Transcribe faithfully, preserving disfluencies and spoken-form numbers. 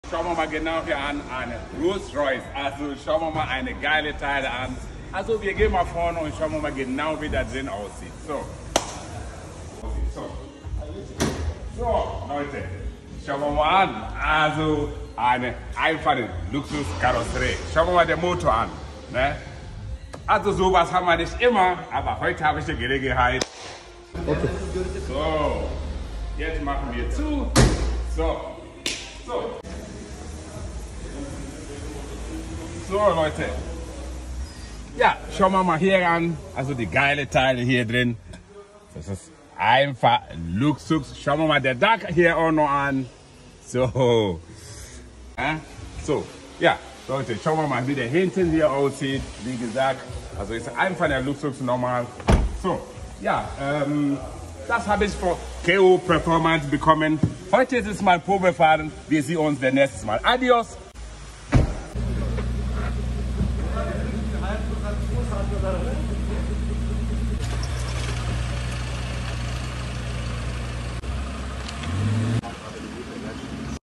Schauen wir mal genau hier an, eine Rolls Royce. Also schauen wir mal eine geile Teile an. Also wir gehen mal vorne und schauen wir mal genau, wie das drin aussieht. So. So, so Leute, schauen wir mal an. Also eine einfache Luxuskarosserie. Schauen wir mal den Motor an. Ne? Also sowas haben wir nicht immer, aber heute habe ich die Gelegenheit. Okay. So, jetzt machen wir zu. So, so. So Leute, ja, schauen wir mal hier an, also die geile Teile hier drin, das ist einfach Luxus. Schauen wir mal der Dach hier auch noch an, so, ja, so, ja Leute, schauen wir mal, wie der hinten hier aussieht, wie gesagt, also ist einfach der Luxus normal, so, ja, ähm, das habe ich von K O Performance bekommen. Heute ist es mal Probefahren, wir sehen uns das nächste Mal, adios.